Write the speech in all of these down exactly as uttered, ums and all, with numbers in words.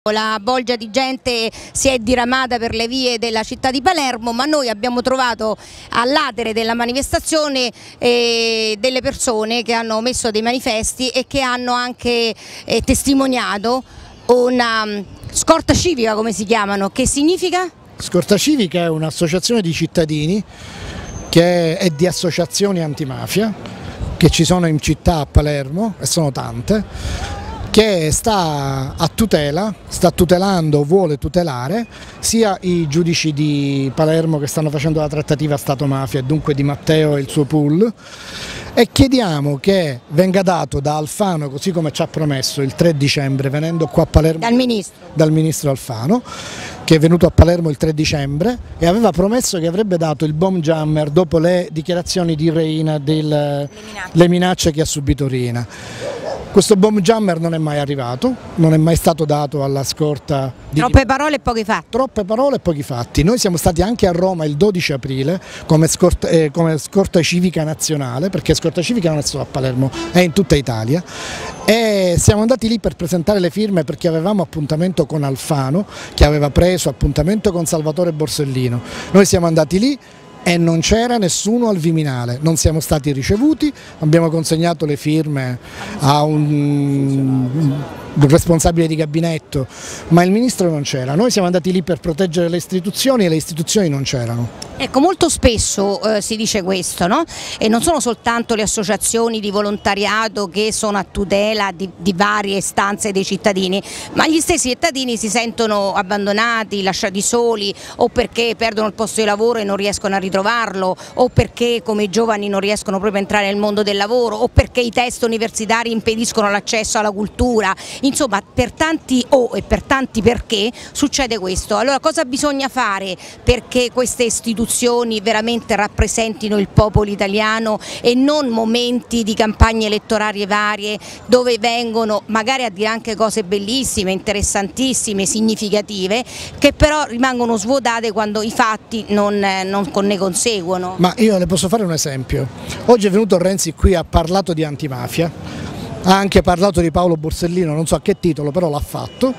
La bolgia di gente si è diramata per le vie della città di Palermo, ma noi abbiamo trovato all'atere della manifestazione eh, delle persone che hanno messo dei manifesti e che hanno anche eh, testimoniato una um, scorta civica, come si chiamano, che significa? Scorta civica è un'associazione di cittadini che è di associazioni antimafia che ci sono in città a Palermo e sono tante, che sta a tutela, sta tutelando, vuole tutelare sia i giudici di Palermo che stanno facendo la trattativa Stato-mafia e dunque Di Matteo e il suo pool, e chiediamo che venga dato da Alfano, così come ci ha promesso il tre dicembre venendo qua a Palermo dal ministro, dal ministro Alfano, che è venuto a Palermo il tre dicembre e aveva promesso che avrebbe dato il bomb jammer dopo le dichiarazioni di Reina delle minacce. minacce che ha subito Reina. Questo bomb jammer non è mai arrivato, non è mai stato dato alla scorta di... Troppe parole e pochi fatti. Troppe parole e pochi fatti. Noi siamo stati anche a Roma il dodici aprile come scorta, eh, come scorta civica nazionale, perché scorta civica non è solo a Palermo, è in tutta Italia, e siamo andati lì per presentare le firme perché avevamo appuntamento con Alfano, che aveva preso appuntamento con Salvatore Borsellino. Noi siamo andati lì e non c'era nessuno al Viminale, non siamo stati ricevuti, abbiamo consegnato le firme a un, un responsabile di gabinetto, ma il ministro non c'era. Noi siamo andati lì per proteggere le istituzioni e le istituzioni non c'erano. Ecco, molto spesso eh, si dice questo, no? E non sono soltanto le associazioni di volontariato che sono a tutela di, di varie istanze dei cittadini, ma gli stessi cittadini si sentono abbandonati, lasciati soli, o perché perdono il posto di lavoro e non riescono a ritrovarlo, o perché come i giovani non riescono proprio a entrare nel mondo del lavoro, o perché i test universitari impediscono l'accesso alla cultura. Insomma, per tanti o e per tanti perché succede questo. Allora cosa bisogna fare perché queste istituzioni veramente rappresentino il popolo italiano e non momenti di campagne elettorali varie dove vengono magari a dire anche cose bellissime, interessantissime, significative, che però rimangono svuotate quando i fatti non, non ne conseguono? Ma io le posso fare un esempio. Oggi è venuto Renzi qui, ha parlato di antimafia, ha anche parlato di Paolo Borsellino, non so a che titolo, però l'ha fatto.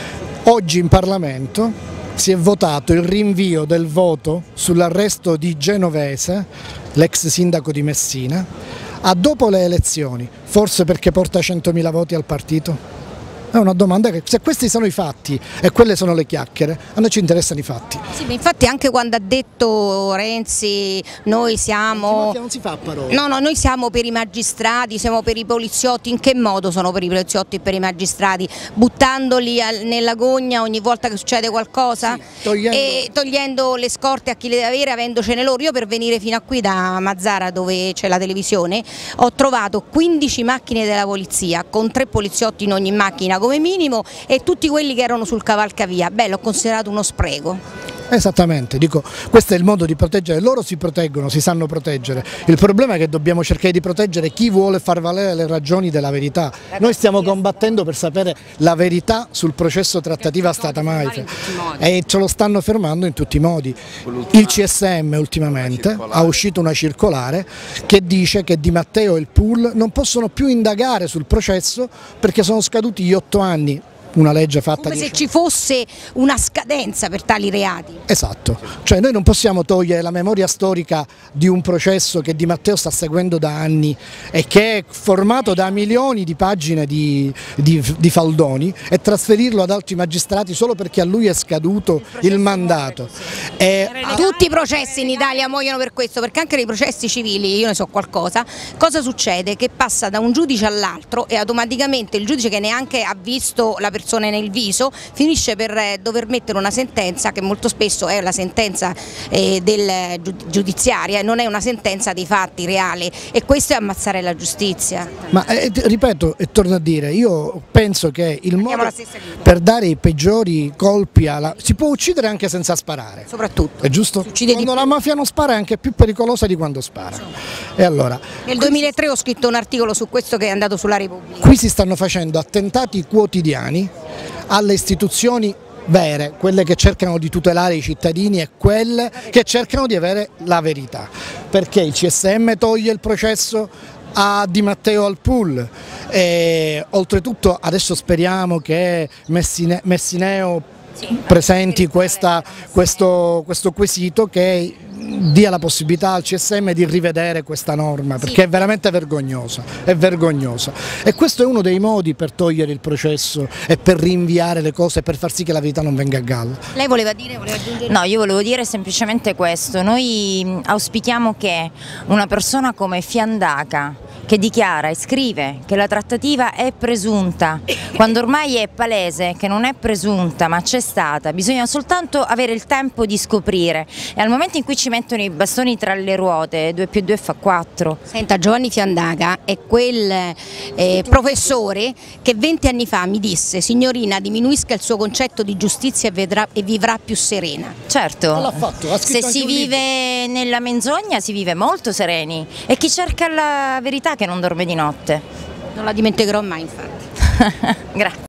Oggi in Parlamento si è votato il rinvio del voto sull'arresto di Genovese, l'ex sindaco di Messina, a dopo le elezioni, forse perché porta centomila voti al partito? È una domanda che, se questi sono i fatti e quelle sono le chiacchiere, a noi ci interessano i fatti. Sì, ma infatti anche quando ha detto Renzi noi siamo... Non si fa a parole. No, no, noi siamo per i magistrati, siamo per i poliziotti. In che modo sono per i poliziotti e per i magistrati? Buttandoli nella gogna ogni volta che succede qualcosa? Sì, togliendo... E togliendo le scorte a chi le deve avere, avendocene loro. Io per venire fino a qui da Mazzara, dove c'è la televisione, ho trovato quindici macchine della polizia con tre poliziotti in ogni macchina come minimo e tutti quelli che erano sul cavalcavia. Beh, l'ho considerato uno spreco. Esattamente, dico, questo è il modo di proteggere, loro si proteggono, si sanno proteggere, il problema è che dobbiamo cercare di proteggere chi vuole far valere le ragioni della verità. Noi stiamo combattendo per sapere la verità sul processo trattativa Stato-mafia e ce lo stanno fermando in tutti i modi. Il C S M ultimamente ha uscito una circolare che dice che Di Matteo e il pool non possono più indagare sul processo perché sono scaduti gli otto anni. Una legge fatta come se ci fosse una scadenza per tali reati. Esatto, cioè noi non possiamo togliere la memoria storica di un processo che Di Matteo sta seguendo da anni e che è formato da milioni di pagine di, di, di faldoni e trasferirlo ad altri magistrati solo perché a lui è scaduto il, il mandato. E tutti i processi in Italia muoiono per questo, perché anche nei processi civili, io ne so qualcosa, cosa succede? Che passa da un giudice all'altro e automaticamente il giudice che neanche ha visto la persona nel viso finisce per dover mettere una sentenza che molto spesso è la sentenza eh, del giudiziaria e non è una sentenza dei fatti reale, e questo è ammazzare la giustizia. Ma eh, ripeto e torno a dire, io penso che il modo per dare i peggiori colpi alla... si può uccidere anche senza sparare, soprattutto, è giusto? Quando la mafia non spara è anche più pericolosa di quando spara. E allora, nel duemilatré ho scritto un articolo su questo che è andato sulla Repubblica. Qui si stanno facendo attentati quotidiani alle istituzioni vere, quelle che cercano di tutelare i cittadini e quelle che cercano di avere la verità, perché il C S M toglie il processo a Di Matteo al pool. E, oltretutto adesso speriamo che Messine, Messineo presenti questa, questo, questo quesito che dia la possibilità al C S M di rivedere questa norma, perché è veramente vergognosa, è vergognosa. E questo è uno dei modi per togliere il processo e per rinviare le cose, per far sì che la verità non venga a galla. Lei voleva dire, voleva aggiungere? No, io volevo dire semplicemente questo: noi auspichiamo che una persona come Fiandaca, che dichiara e scrive che la trattativa è presunta, quando ormai è palese che non è presunta ma c'è stata, bisogna soltanto avere il tempo di scoprire, e al momento in cui ci mettono i bastoni tra le ruote, due più due fa quattro. Senta, Giovanni Fiandaca è quel eh, professore che venti anni fa mi disse: signorina, diminuisca il suo concetto di giustizia e, vedrà, e vivrà più serena. Certo, l'ha fatto, ha se si vive nella menzogna si vive molto sereni, e chi cerca la verità che non dorme di notte. Non la dimenticherò mai, infatti. Grazie.